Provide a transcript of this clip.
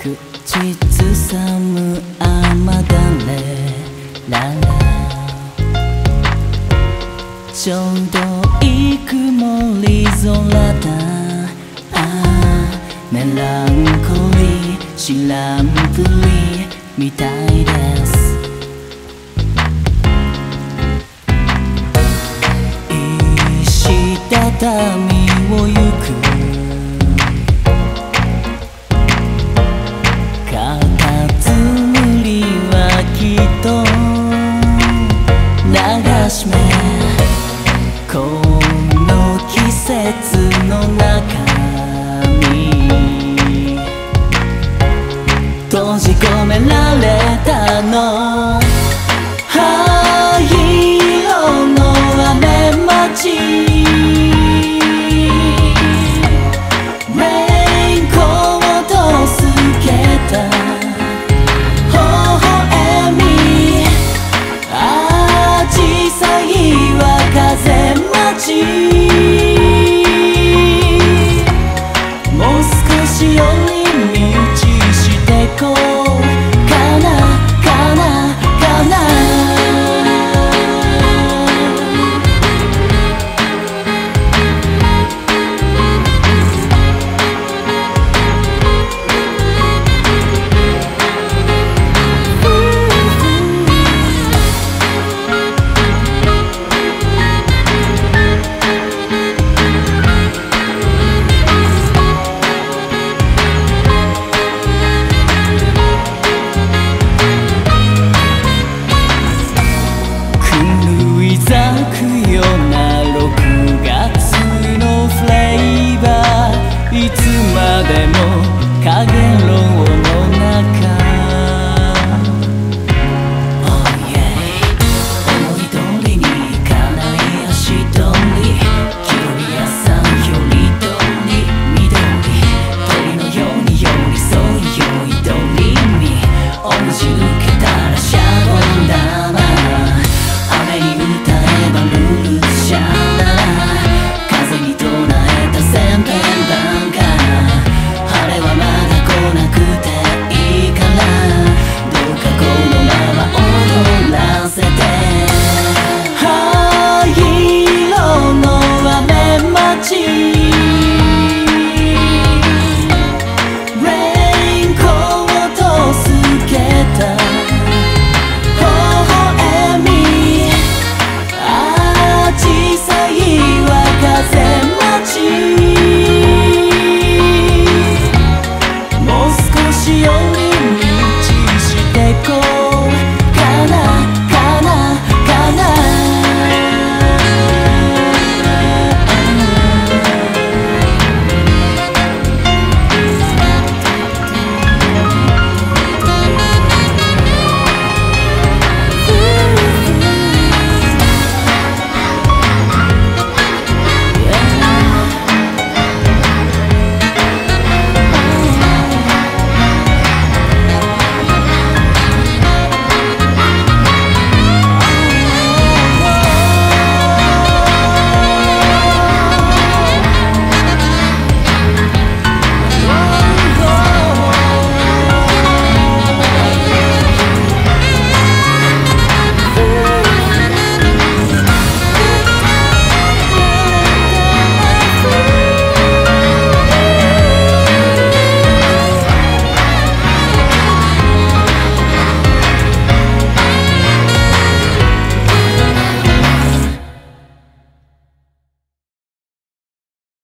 口ずさむ雨だれララ、ちょうどいい曇り空だ。メランコリー知らんぷりみたいです。石畳を行くカタツムリはきっと流し目、この季節の中閉じ込められたの。灰色の雨待ち、レインコート透けた微笑み、アジサイは風待ち、もう少し寄り道してこうかなかなかな。咲くような6月のフレーバー、いつまでもかげろうの中。Oh yeah、 思い通りにいかない足取り、清り屋さんよりどり緑、鳥のように寄り添い酔いどりにおむじ抜けたらシャボン玉、雨に歌えばルルシャララ、風に唱えた千遍晩夏、晴れはまだ来なくていいから、どうかこのまま踊らせて。灰色の雨待ち、レインコート透けた微笑み、アジサイは風待ち、もう少しよ